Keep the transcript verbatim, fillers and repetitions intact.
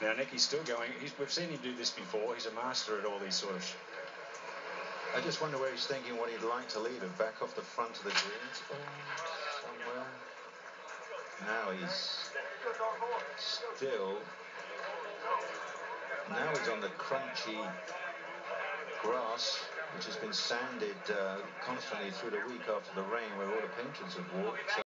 Now Nicky's still going. He's, we've seen him do this before. He's a master at all these sort of... I just wonder where he's thinking what he'd like to leave it. Back off the front of the greens. Oh, somewhere. Now he's still... Now he's on the crunchy grass, which has been sanded uh, constantly through the week after the rain, where all the patrons have walked. So